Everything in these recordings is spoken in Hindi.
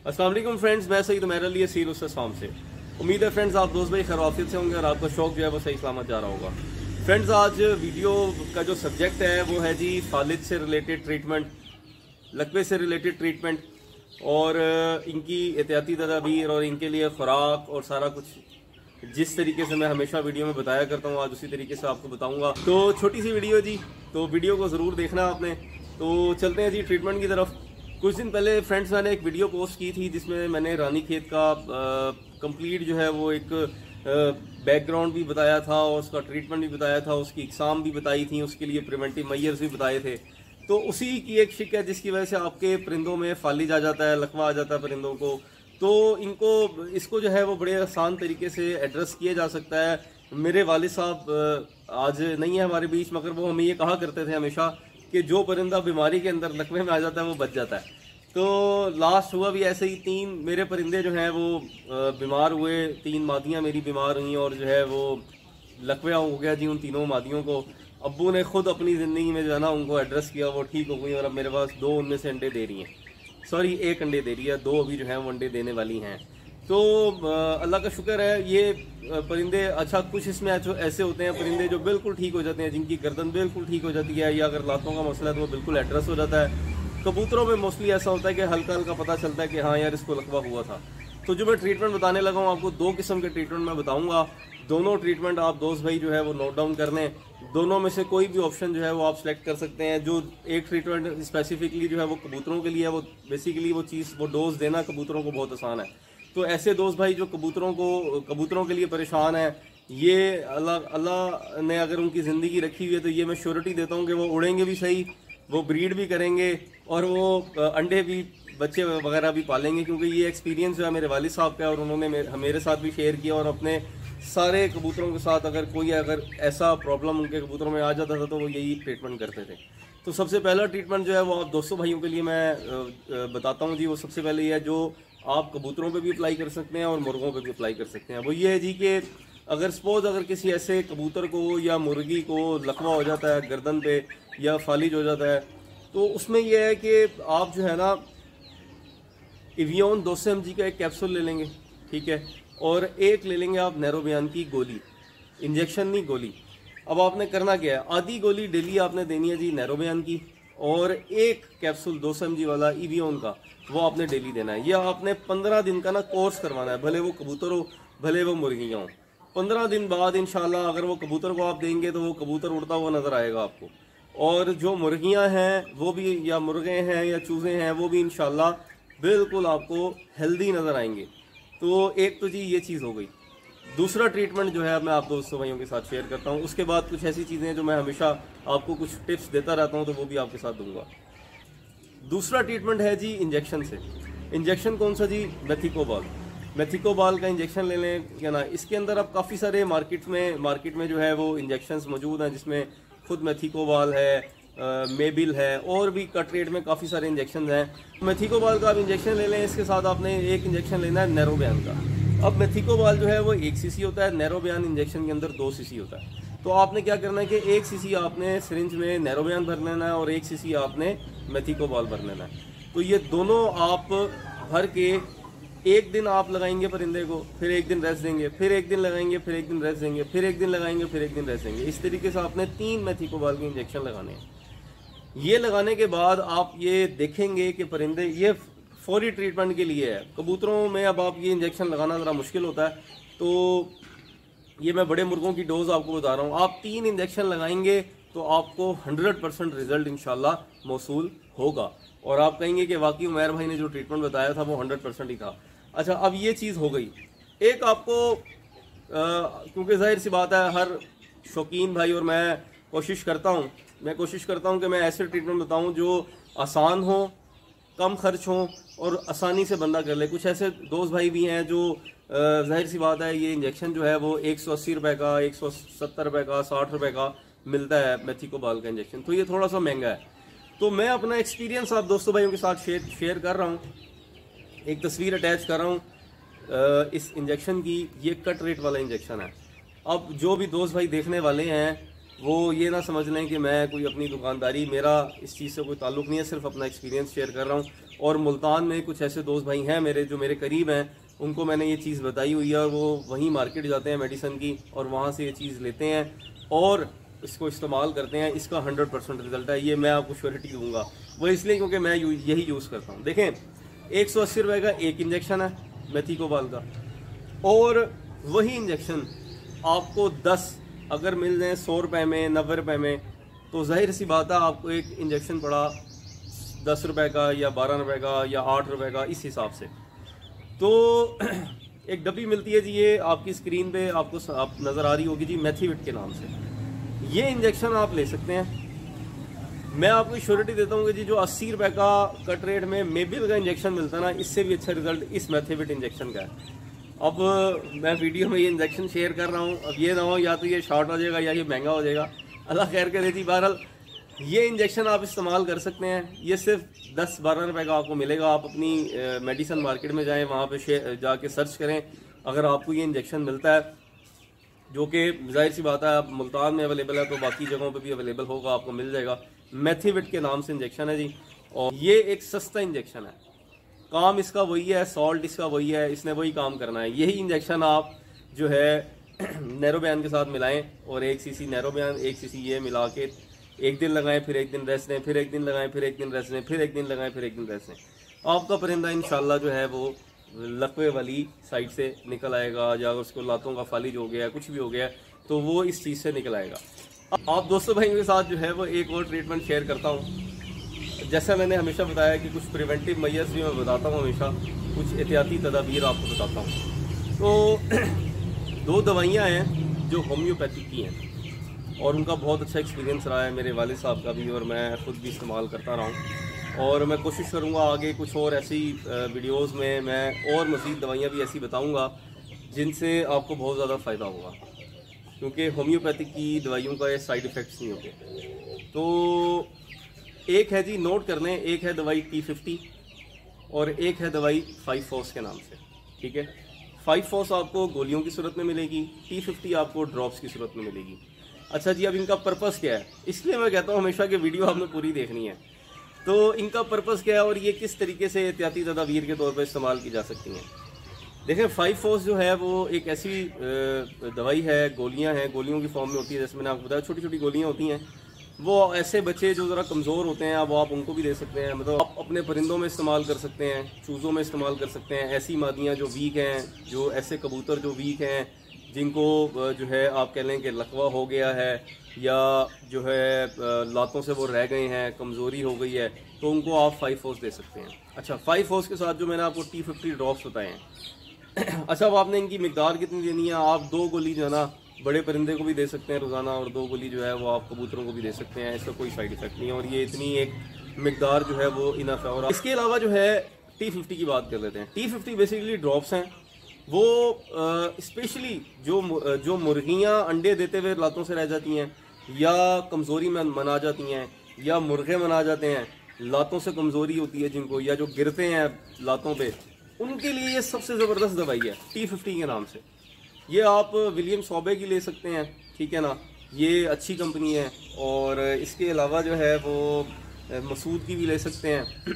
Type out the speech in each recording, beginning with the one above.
अस्सलाम वालेकुम फ्रेंड्स, मैं सईद उमैर अली सीर उसम से। उम्मीद है फ्रेंड्स आप दोस्त भाई खैरियत से होंगे और आपका शौक जो है वो सही सलामत जा रहा होगा। फ्रेंड्स, आज वीडियो का जो सब्जेक्ट है वो है जी फालिज से रिलेटेड ट्रीटमेंट, लकवे से रिलेटेड ट्रीटमेंट और इनकी एहतियाती तदाबीर और इनके लिए खुराक और सारा कुछ जिस तरीके से मैं हमेशा वीडियो में बताया करता हूँ आज उसी तरीके से आपको बताऊँगा। तो छोटी सी वीडियो जी, तो वीडियो को ज़रूर देखना आपने। तो चलते हैं जी ट्रीटमेंट की तरफ। कुछ दिन पहले फ्रेंड्स मैंने एक वीडियो पोस्ट की थी जिसमें मैंने रानीखेत का कंप्लीट जो है वो एक बैकग्राउंड भी बताया था और उसका ट्रीटमेंट भी बताया था, उसकी एग्ज़ाम भी बताई थी, उसके लिए प्रिवेंटिव मेजर्स भी बताए थे। तो उसी की एक शिक है जिसकी वजह से आपके परिंदों में फालिज आ जाता है, लकवा आ जाता है परिंदों को। तो इसको जो है वो बड़े आसान तरीके से एड्रेस किया जा सकता है। मेरे वालिद साहब आज नहीं है हमारे बीच, मगर वो हमें ये कहा करते थे हमेशा कि जो परिंदा बीमारी के अंदर लकवे में आ जाता है वो बच जाता है। तो लास्ट हुआ भी ऐसे ही, 3 मेरे परिंदे जो हैं वो बीमार हुए, 3 मादियाँ मेरी बीमार हुई और जो है वो लकवा हो गया जी उन तीनों मादियों को। अब्बू ने खुद अपनी ज़िंदगी में जो है ना उनको एड्रेस किया, वो ठीक हो गई और अब मेरे पास 2 उनमें से अंडे दे रही हैं। सॉरी, 1 अंडे दे रही है, 2 अभी जो है वो अंडे देने वाली हैं। तो अल्लाह का शुक्र है ये परिंदे। अच्छा, कुछ इसमें ऐसे होते हैं परिंदे जो बिल्कुल ठीक हो जाते हैं, जिनकी गर्दन बिल्कुल ठीक हो जाती है, या अगर लातों का मसला है तो वो बिल्कुल एड्रेस हो जाता है। कबूतरों में मोस्टली ऐसा होता है कि हल्का हल्का पता चलता है कि हाँ यार इसको लकवा हुआ था। तो जो मैं ट्रीटमेंट बताने लगा हूँ आपको, 2 किस्म के ट्रीटमेंट मैं बताऊँगा। दोनों ट्रीटमेंट आप दोस्त भाई जो है वो नोट डाउन कर लें। दोनों में से कोई भी ऑप्शन जो है वो आप सेलेक्ट कर सकते हैं। जो एक ट्रीटमेंट स्पेसिफिकली जो है वो कबूतरों के लिए है, वो बेसिकली वो डोज देना कबूतरों को बहुत आसान है। तो ऐसे दोस्त भाई जो कबूतरों के लिए परेशान है, ये अल्लाह ने अगर उनकी ज़िंदगी रखी हुई है तो ये मैं श्योरिटी देता हूँ कि वो उड़ेंगे भी सही, वो ब्रीड भी करेंगे और वो अंडे भी, बच्चे वगैरह भी पालेंगे। क्योंकि ये एक्सपीरियंस जो है मेरे वालिद साहब का और उन्होंने मेरे साथ भी शेयर किया और अपने सारे कबूतरों के साथ अगर ऐसा प्रॉब्लम उनके कबूतरों में आ जाता था तो वो यही ट्रीटमेंट करते थे। तो सबसे पहला ट्रीटमेंट जो है वो आप दोस्तों भाइयों के लिए मैं बताता हूँ जी। वो सबसे पहले ये है जो आप कबूतरों पे भी अप्लाई कर सकते हैं और मुर्गों पे भी अप्लाई कर सकते हैं। वो ये है जी कि अगर किसी ऐसे कबूतर को या मुर्गी को लकवा हो जाता है गर्दन पे या फालिज हो जाता है, तो उसमें यह है कि आप जो है ना इवियोन 200 mg का एक कैप्सूल ले लेंगे, ठीक है, और एक ले लेंगे आप नैरोबियान की गोली, इंजेक्शन नहीं गोली। अब आपने करना क्या है, आधी गोली डेली आपने देनी है जी नैरोबियान की, और एक कैप्सूल 200 mg वाला इवियोन का वो आपने डेली देना है। यह आपने 15 दिन का ना कोर्स करवाना है, भले वो कबूतर हो भले वो मुर्गियाँ हो। 15 दिन बाद इंशाल्लाह अगर वो कबूतर को आप देंगे तो वो कबूतर उड़ता हुआ नज़र आएगा आपको, और जो मुर्गियाँ हैं वो भी, या मुर्गे हैं या चूज़े हैं, वो भी इंशाल्लाह बिल्कुल आपको हेल्दी नज़र आएंगे। तो एक तो जी ये चीज़ हो गई। दूसरा ट्रीटमेंट जो है मैं आप दोस्तों भाइयों के साथ शेयर करता हूँ। उसके बाद कुछ ऐसी चीज़ें हैं जो मैं हमेशा आपको कुछ टिप्स देता रहता हूँ, तो वो भी आपके साथ दूंगा। दूसरा ट्रीटमेंट है जी इंजेक्शन से। इंजेक्शन कौन सा जी? मेथिकोबाल का इंजेक्शन ले लें क्या ना। इसके अंदर अब काफ़ी सारे मार्केट में जो है वो इंजेक्शंस मौजूद हैं, जिसमें खुद मेथिकोबाल है, मेबिल है, और भी कट रेट में काफ़ी सारे इंजेक्शन हैं। मेथिकोबाल का आप इंजेक्शन ले लें, इसके साथ आपने एक इंजेक्शन लेना है नैरोबियान का। अब मेथिकोबाल जो है वो 1 सीसी होता है, नैरोबियान इंजेक्शन के अंदर 2 सीसी होता है। तो आपने क्या करना है कि 1 सीसी आपने सिरिंज में नैरोबियान भर लेना है और 1 सीसी आपने मेथिकोबाल भर लेना है। तो ये दोनों आप भर के एक दिन आप लगाएंगे परिंदे को, फिर एक दिन रेस्ट देंगे, फिर एक दिन लगाएंगे, फिर एक दिन रेस्ट देंगे, फिर एक दिन लगाएंगे, फिर एक दिन रेस्ट देंगे। इस तरीके से आपने 3 मेथिकोबाल के इंजेक्शन लगाने हैं। ये लगाने के बाद आप ये देखेंगे कि परिंदे, ये फौरी ट्रीटमेंट के लिए है। कबूतरों में अब आप ये इंजेक्शन लगाना ज़रा मुश्किल होता है, तो ये मैं बड़े मुर्गों की डोज आपको बता रहा हूँ। आप 3 इंजेक्शन लगाएंगे तो आपको 100% रिजल्ट इंशाल्लाह मौसूल होगा, और आप कहेंगे कि वाकई उमैर भाई ने जो ट्रीटमेंट बताया था वो 100% ही था। अच्छा, अब ये चीज़ हो गई। एक आपको क्योंकि जाहिर सी बात है हर शौकीन भाई, और मैं कोशिश करता हूँ कि मैं ऐसे ट्रीटमेंट बताऊँ जो आसान हो, कम खर्च हो और आसानी से बंदा कर ले। कुछ ऐसे दोस्त भाई भी हैं जो जाहिर सी बात है ये इंजेक्शन जो है वो 180 रुपये का, 170 रुपये का, 60 रुपये का मिलता है मेथिकोबाल का इंजेक्शन, तो ये थोड़ा सा महंगा है। तो मैं अपना एक्सपीरियंस आप दोस्तों भाइयों के साथ शेयर कर रहा हूँ, एक तस्वीर अटैच कर रहा हूँ इस इंजेक्शन की। ये कट रेट वाला इंजेक्शन है। अब जो भी दोस्त भाई देखने वाले हैं वो ये ना समझ लें कि मैं कोई अपनी दुकानदारी, मेरा इस चीज़ से कोई ताल्लुक़ नहीं है, सिर्फ अपना एक्सपीरियंस शेयर कर रहा हूँ। और मुल्तान में कुछ ऐसे दोस्त भाई हैं मेरे जो मेरे करीब हैं, उनको मैंने ये चीज़ बताई हुई है और वो वहीं मार्केट जाते हैं मेडिसन की और वहाँ से ये चीज़ लेते हैं और इसको इस्तेमाल करते हैं। इसका 100% रिजल्ट है, ये मैं आपको श्योरिटी दूंगा। वो इसलिए क्योंकि मैं यही यूज़ करता हूँ। देखें, 180 रुपये का एक इंजेक्शन है मेथिकोबाल का, और वही इंजेक्शन आपको 10 अगर मिल जाए 100 रुपये में, 90 रुपये में, तो जाहिर सी बात है आपको एक इंजेक्शन पड़ा 10 रुपये का या 12 रुपये का या 8 रुपये का, इस हिसाब से। तो एक डब्बी मिलती है जी, ये आपकी स्क्रीन पे आपको आप नज़र आ रही होगी जी, मैथीविट के नाम से। ये इंजेक्शन आप ले सकते हैं। मैं आपको श्योरिटी देता हूँ कि जी जो 80 रुपये का कट रेट में मेबिल का इंजेक्शन मिलता है ना, इससे भी अच्छा रिजल्ट इस मैथीविट इंजेक्शन का है। अब मैं वीडियो में ये इंजेक्शन शेयर कर रहा हूँ, अब ये ना हो या तो ये शॉर्ट हो जाएगा या ये महंगा हो जाएगा, अल्लाह खैर करे जी। बहरहाल ये इंजेक्शन आप इस्तेमाल कर सकते हैं। ये सिर्फ 10-12 रुपये का आपको मिलेगा। आप अपनी मेडिसन मार्केट में जाएं, वहाँ पे जाके सर्च करें, अगर आपको ये इंजेक्शन मिलता है, जो कि जाहिर सी बात है आप मुल्तान में अवेलेबल है तो बाकी जगहों पे भी अवेलेबल होगा, आपको मिल जाएगा। मैथीविट के नाम से इंजेक्शन है जी, और ये एक सस्ता इंजेक्शन है। काम इसका वही है, सॉल्ट इसका वही है, इसने वही काम करना है। यही इंजेक्शन आप जो है नैरोबयान के साथ मिलाएं और 1 cc नैरोबयान, 1 cc ये मिला के एक दिन लगाएं, फिर एक दिन रेस्ट दें, फिर एक दिन लगाएं, फिर एक दिन रेस्ट दें, फिर एक दिन लगाएं, फिर एक दिन रेस्ट दें। आपका परिंदा इंशाल्लाह जो है वो लकवे वाली साइड से निकल आएगा, या उसको लातों का फालिज हो गया, कुछ भी हो गया, तो वो इस चीज़ से निकल आएगा। आप दोस्तों भाइयों के साथ जो है वो एक और ट्रीटमेंट शेयर करता हूँ। जैसा मैंने हमेशा बताया कि कुछ प्रिवेंटिव मेजर्स भी मैं बताता हूँ, हमेशा कुछ एहतियाती तदाबीर आपको बताता हूँ। तो 2 दवाइयाँ हैं जो होम्योपैथिक की हैं और उनका बहुत अच्छा एक्सपीरियंस रहा है मेरे वालिद साहब का भी, और मैं ख़ुद भी इस्तेमाल करता रहा हूँ। और मैं कोशिश करूँगा आगे कुछ और ऐसी वीडियोज़ में मैं और मज़ीद दवाइयाँ भी ऐसी बताऊँगा जिनसे आपको बहुत ज़्यादा फ़ायदा होगा, क्योंकि होम्योपैथिक की दवाइयों का ये साइड इफ़ेक्ट्स नहीं होते। तो एक है जी, नोट कर लें, एक है दवाई T50 और एक है दवाई 5-FOS के नाम से, ठीक है। 5-FOS आपको गोलियों की सूरत में मिलेगी, T50 आपको ड्रॉप्स की सूरत में मिलेगी। अच्छा जी, अब इनका पर्पस क्या है, इसलिए मैं कहता हूँ हमेशा कि वीडियो आपने पूरी देखनी है। तो इनका पर्पस क्या है और ये किस तरीके से एहतियाती तदाबीर के तौर पर इस्तेमाल की जा सकती हैं। देखें, 5-FOS जो है वो एक ऐसी दवाई है, गोलियाँ हैं, गोलियों की फॉर्म में होती है। जैसे मैंने आपको बताया, छोटी छोटी गोलियाँ होती हैं। वो ऐसे बच्चे जो ज़रा कमज़ोर होते हैं, अब आप उनको भी दे सकते हैं, मतलब आप अपने परिंदों में इस्तेमाल कर सकते हैं, चूज़ों में इस्तेमाल कर सकते हैं। ऐसी मादियाँ जो वीक हैं, जो ऐसे कबूतर जो वीक हैं, जिनको जो है आप कह लें कि लकवा हो गया है या जो है लातों से वो रह गए हैं, कमज़ोरी हो गई है, तो उनको आप 5-FOS दे सकते हैं। अच्छा, 5-FOS के साथ जो मैंने आपको T50 ड्रॉप्स बताए हैं, अच्छा अब आपने इनकी मिकदार कितनी देनी है, आप 2 गोली जो है ना बड़े परिंदे को भी दे सकते हैं रोज़ाना, और 2 गोली जो है वो आप कबूतरों को भी दे सकते हैं। इसका कोई साइड इफेक्ट नहीं है, और ये इतनी एक मिकदार जो है वो इनफ है। और इसके अलावा जो है T50 की बात कर लेते हैं। T50 बेसिकली ड्रॉप्स हैं, वो स्पेशली जो मुर्गियाँ अंडे देते हुए लातों से रह जाती हैं, या कमज़ोरी में मना जाती हैं, या मुर्गे मना जाते हैं, लातों से कमज़ोरी होती है जिनको, या जो गिरते हैं लातों पे, उनके लिए ये सबसे ज़बरदस्त दवाई है T50 के नाम से। ये आप विलियम सॉबे की ले सकते हैं, ठीक है ना, ये अच्छी कंपनी है। और इसके अलावा जो है वो मसूद की भी ले सकते हैं।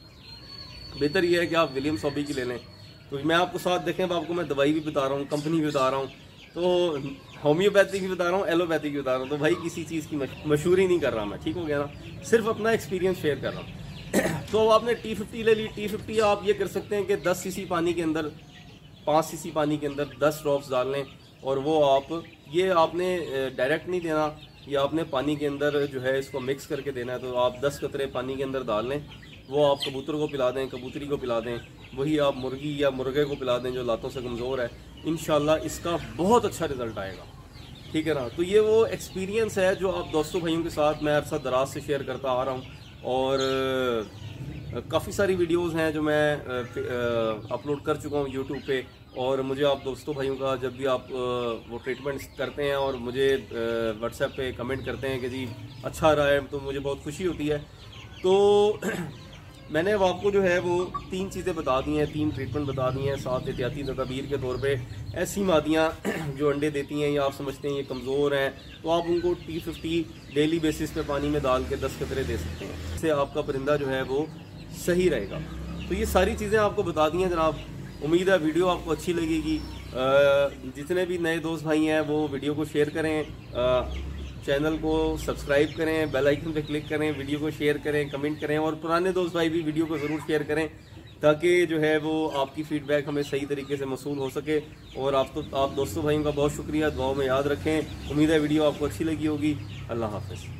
बेहतर ये है कि आप विलियम सॉबे की ले लें। तो मैं आपको साथ देखें, अब आपको मैं दवाई भी बता रहा हूँ, कंपनी भी बता रहा हूँ, तो होम्योपैथिक भी बता रहा हूँ, एलोपैथिक भी बता रहा हूँ। तो भाई किसी चीज़ की मशहूरी नहीं कर रहा मैं, ठीक हो गया ना, सिर्फ अपना एक्सपीरियंस शेयर कर रहा हूँ। तो आपने T50 ले ली। T50 आप ये कर सकते हैं कि 10 cc पानी के अंदर, 5 cc पानी के अंदर 10 ड्रॉप्स डाल लें, और वो आप ये आपने डायरेक्ट नहीं देना, ये आपने पानी के अंदर जो है इसको मिक्स करके देना है। तो आप 10 कतरे पानी के अंदर डाल लें, वो आप कबूतर को पिला दें, कबूतरी को पिला दें, वही आप मुर्गी या मुर्गे को पिला दें जो लातों से कमज़ोर है। इंशाल्लाह इसका बहुत अच्छा रिज़ल्ट आएगा, ठीक है ना। तो ये वो एक्सपीरियंस है जो आप दोस्तों भाइयों के साथ मैं अरसा दराज से शेयर करता आ रहा हूँ। और काफ़ी सारी वीडियोस हैं जो मैं अपलोड कर चुका हूँ यूट्यूब पे, और मुझे आप दोस्तों भाइयों का जब भी आप वो ट्रीटमेंट करते हैं और मुझे व्हाट्सएप पे कमेंट करते हैं कि जी अच्छा रहा है, तो मुझे बहुत खुशी होती है। तो मैंने अब आपको जो है वो 3 चीज़ें बता दी हैं, 3 ट्रीटमेंट बता दी हैं, 7 एहतियाती तदाबीर के तौर पे। ऐसी मादियाँ जो अंडे देती हैं या आप समझते हैं ये कमज़ोर हैं, तो आप उनको T50 डेली बेसिस पे पानी में डाल के 10 कतरे दे सकते हैं। इससे आपका परिंदा जो है वो सही रहेगा। तो ये सारी चीज़ें आपको बता दी हैं जनाब। उम्मीद है वीडियो आपको अच्छी लगेगी। जितने भी नए दोस्त भाई हैं वो वीडियो को शेयर करें, चैनल को सब्सक्राइब करें, बेल आइकन पे क्लिक करें, वीडियो को शेयर करें, कमेंट करें, और पुराने दोस्त भाई भी वीडियो को ज़रूर शेयर करें ताकि जो है वो आपकी फ़ीडबैक हमें सही तरीके से मसूल हो सके। और आप दोस्तों भाइयों का बहुत शुक्रिया, दुआओं में याद रखें। उम्मीद है वीडियो आपको अच्छी लगी होगी। अल्लाह हाफ़िज़।